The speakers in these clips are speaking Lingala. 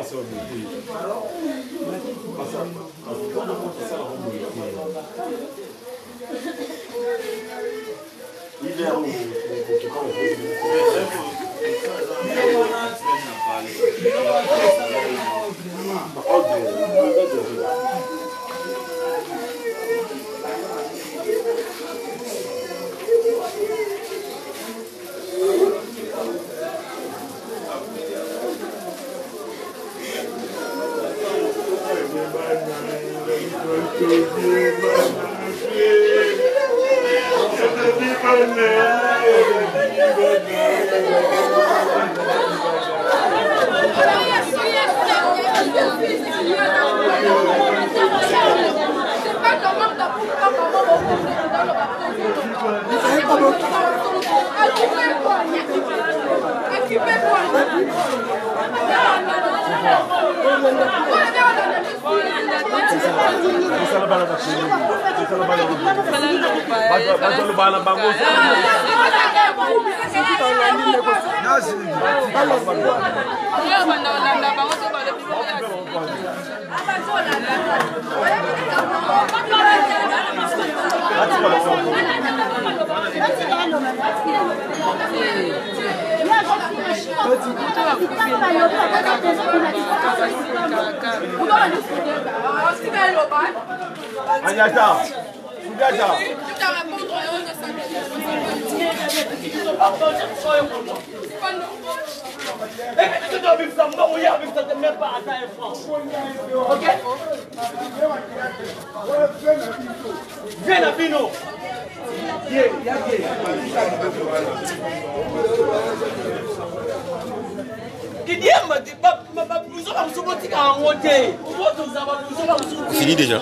Fini déjà.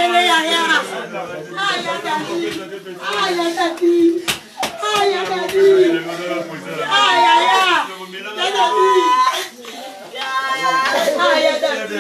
bébé, Yaya. Aïe, Dadi. Aïe, Dadi. Aïe, Dadi. Aïe, Yaya. Dadi. Aïe, Dadi.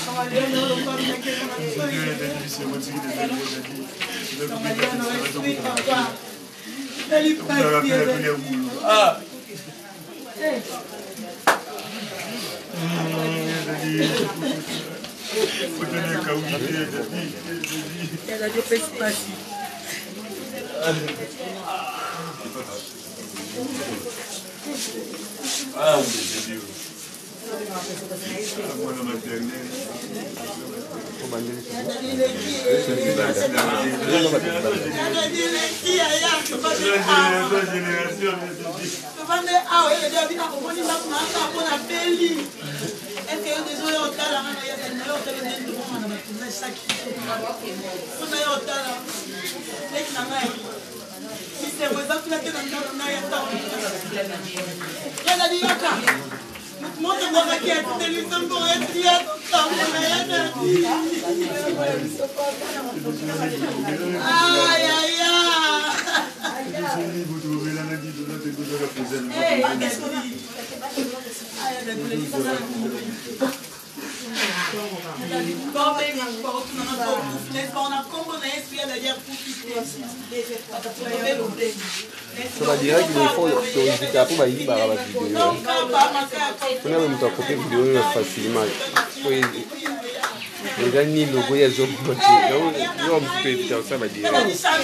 Ça va dire qu'il faut éviter après la vidéo. On a même temps copier vidéo facilement. Les gens ni logo ya zo côté. Donc on peut éviter ça va dire.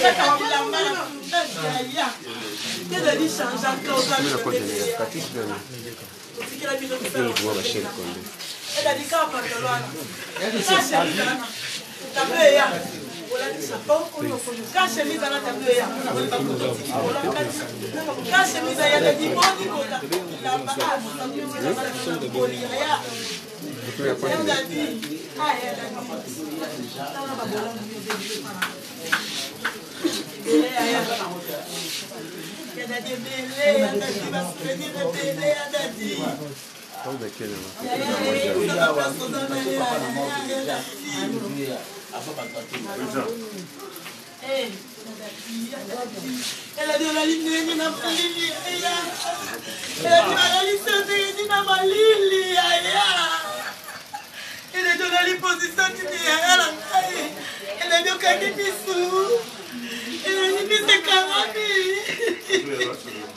Elle a dit la ligne de la Lili. Elle a dit la ligne de la Lili. Elle a dit la position de la elle a dit qu'elle est bissou. Elle a dit que c'est carami.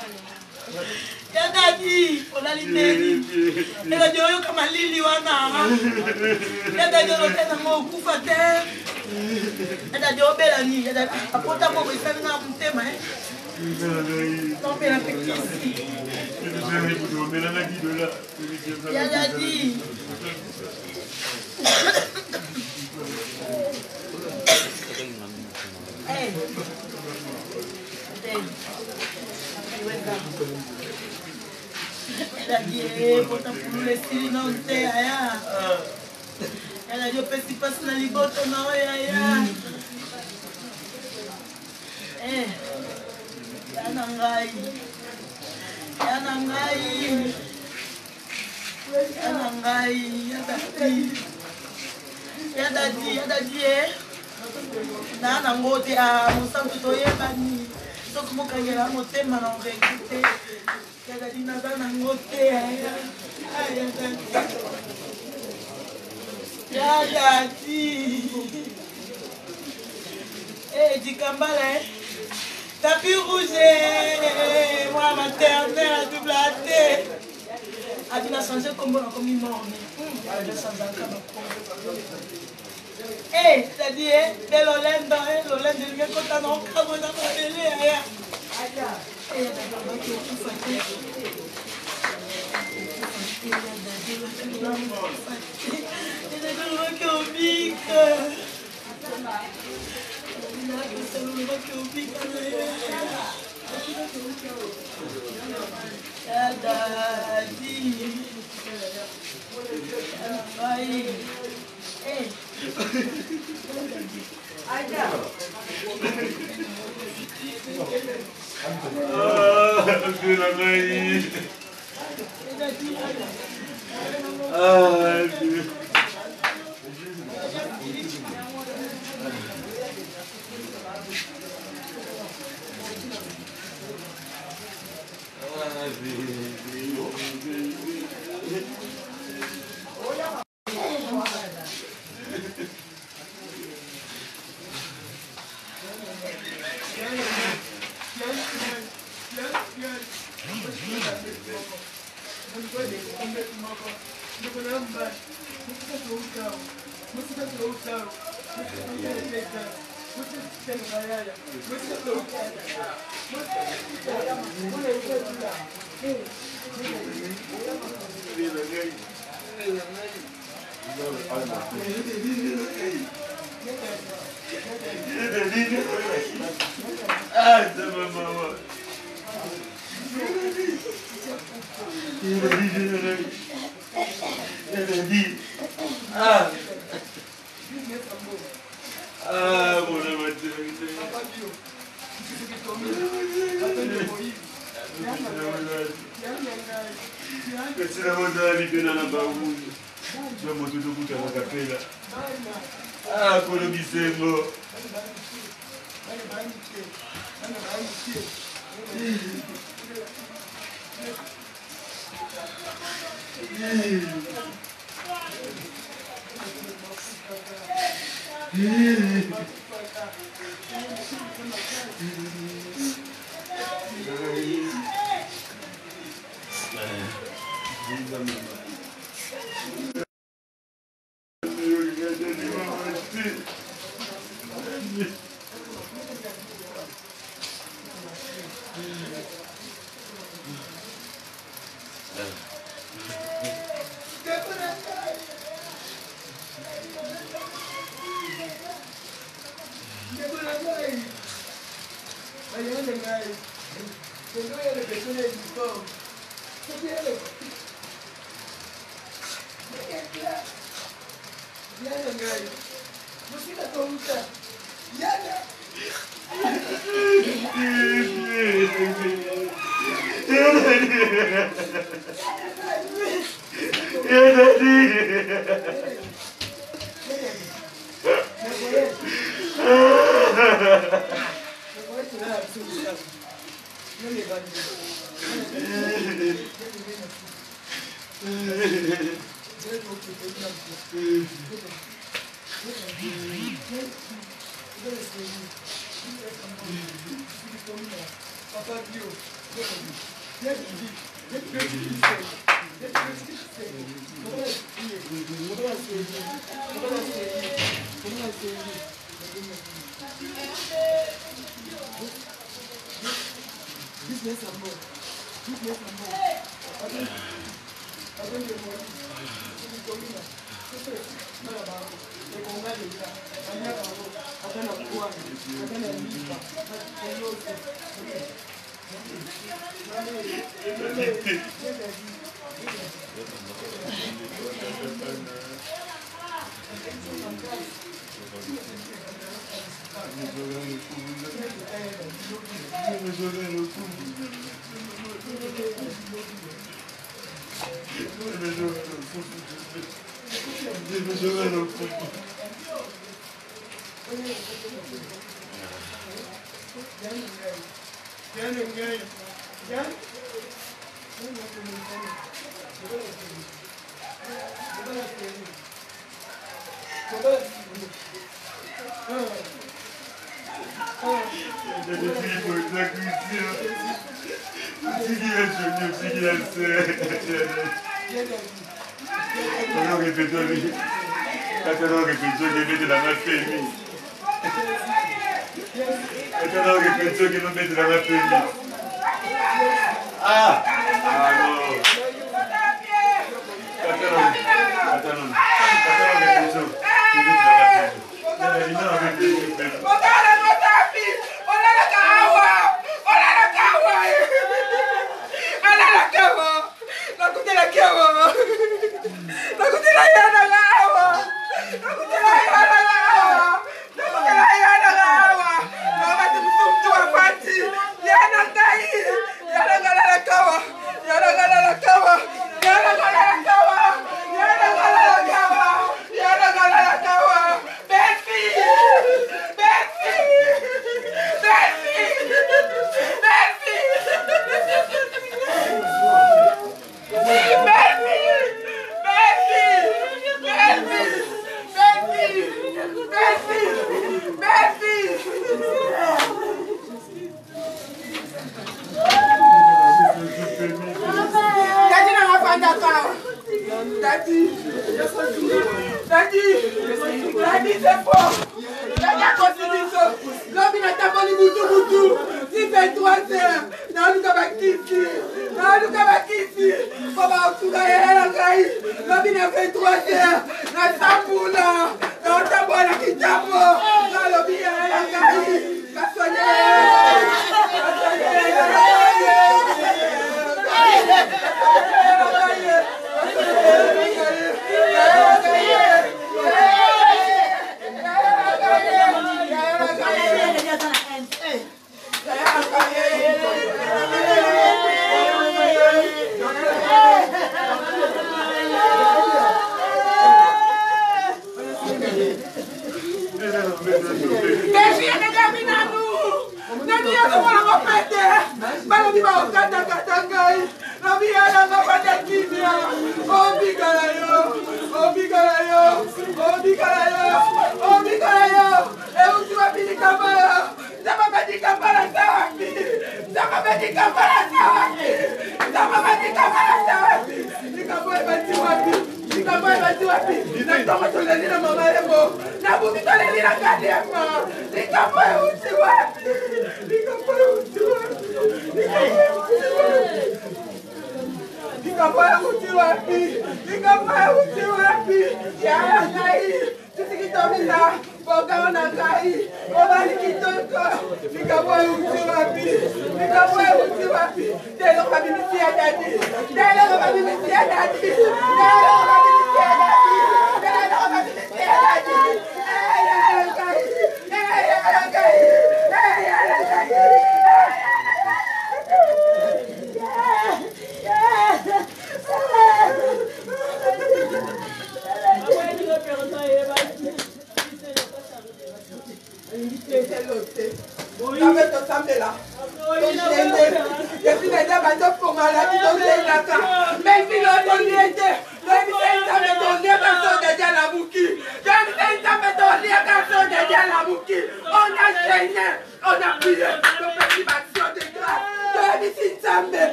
Elle a dit on a ligne. Elle a dit comme un Lili wana. Elle a dit l'hôtel de mon coup à terre. Elle a dit au Bélani, elle a dit apporte à moi, il fait un thème. Non, mais la petite ici. Elle a dit. Elle a dit, pour le style, non, c'est elle a dit, on peut s'y passer dans les bottes, non, Yanangai. Yadadi, Nana ngote a mosantu toyebani. Donc mon kagela motema na rekute. Yadadi nazana ngote Yadadi. Eh, Dikambale. Tapis rouge, moi maternelle à double AT. A dit, il a changé comme il mort. Il a changé comme eh, c'est-à-dire, de l'Olende, l'Olende, il y a un côté dans le cadre de la télé. Eh, Yana Nani c'est fort. Nani a continué ça. L'homme n'a pas volé boutou. Si fait 3 heures. Non, nous avons quitté. Papa, tu vas y aller. L'homme n'a fait 3 heures. Dans sa poule. Dans ta boîte qui tape. Dans l'homme y a aller.